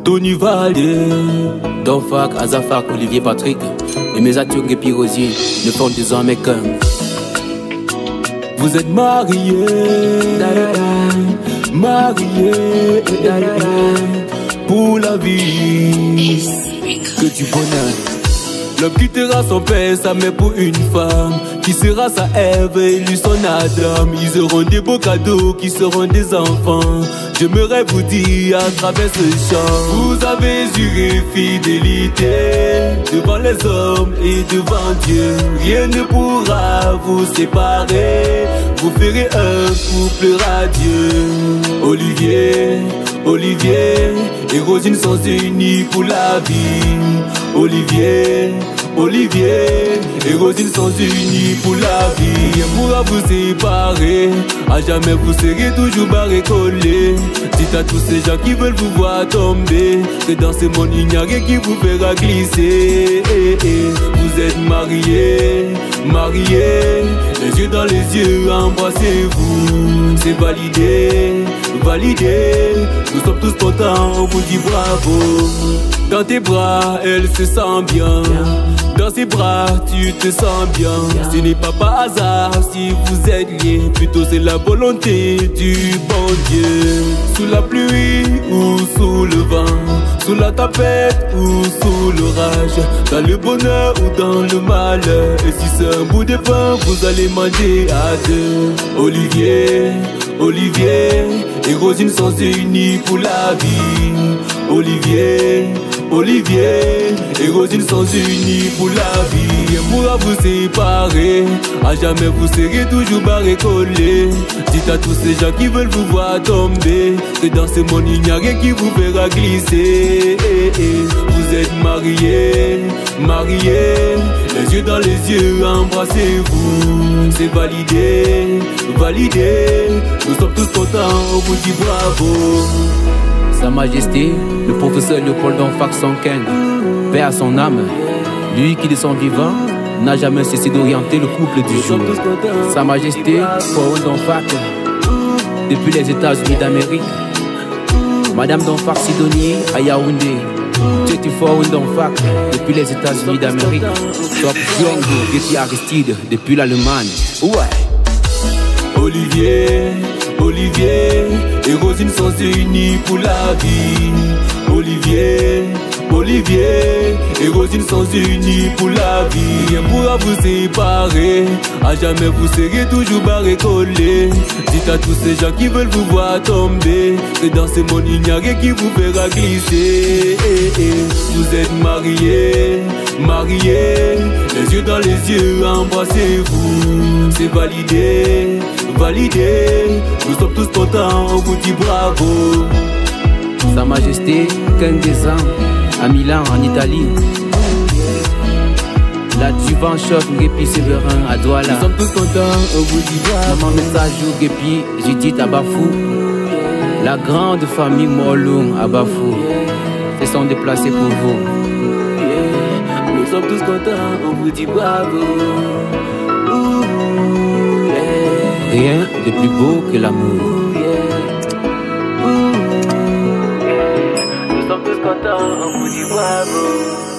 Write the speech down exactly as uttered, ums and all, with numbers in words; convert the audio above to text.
Tony Valier, Donfac, Azafak, Olivier Patrick et mes atures et Pirosier ne font désormais qu'un. Vous êtes mariés, mariés pour la vie, que du bonheur. L'homme quittera son père, sa mère pour une femme qui sera sa Ève et lui son Adam. Ils auront des beaux cadeaux qui seront des enfants. J'aimerais vous dire à travers ce chant: vous avez juré fidélité devant les hommes et devant Dieu. Rien ne pourra vous séparer, vous ferez un couple radieux. Olivier, Olivier et Rosine sont unis pour la vie. Olivier, Olivier et Rosine sont unis pour la vie. Rien pourra vous séparer, à jamais vous serez toujours barré collé. Dites à tous ces gens qui veulent vous voir tomber que dans ce monde il n'y a rien qui vous fera glisser. Vous êtes mariés, mariés, les yeux dans les yeux, embrassez-vous. C'est validé, validé, nous sommes tous contents, on vous dit bravo. Dans tes bras, elle se sent bien. Dans ses bras, tu te sens bien. Ce n'est pas par hasard si vous êtes liés. Plutôt c'est la volonté du bon Dieu. Sous la pluie ou sous le vent, sous la tempête ou sous l'orage, dans le bonheur ou dans le malheur. Et si c'est un bout de pain, vous allez manger à deux. Olivier, Olivier et Rosine sont unis pour la vie. Olivier, Olivier et Rosine sont unis pour la vie. Rien pourra vous séparer, à jamais vous serez toujours barré collé. Dites à tous ces gens qui veulent vous voir tomber que dans ce monde il n'y a rien qui vous fera glisser. Vous êtes mariés, mariés, les yeux dans les yeux, embrassez-vous. C'est validé, validé, nous sommes tous contents, on vous dit bravo. Sa Majesté, le professeur Léopold Donfac Sonken, paix à son âme, lui qui de son vivant n'a jamais cessé d'orienter le couple du jour. Sa Majesté, Faroun Donfac, depuis les États-Unis d'Amérique, Madame Donfac Sidonier à Yaoundé, Tchéti Faroun Donfac, depuis les États-Unis d'Amérique, Top Django, depuis Aristide, depuis l'Allemagne. Ouais. Olivier, Olivier et Rosine sont unis pour la vie. Olivier, Olivier et Rosine sont unis pour la vie. Rien pourra vous séparer, à jamais vous serez toujours barré collé. Dites à tous ces gens qui veulent vous voir tomber que dans ce monde il n'y a rien qui vous fera glisser. Vous êtes mariés, mariés, les yeux dans les yeux, embrassez-vous. C'est validé, validé, nous sommes tous contents, on vous dit bravo. Sa Majesté Kengesan à Milan en Italie, l'adjuvant chef Gépi Séverin à Douala. Nous sommes tous contents, on vous dit bravo. Maman Messajou Gépi Judith à Bafou, la grande famille Morlung à Bafou se sont déplacés pour vous. Nous sommes tous contents, on vous dit bravo. Rien de plus beau que l'amour. Nous sommes tous contents, on vous dit bravo.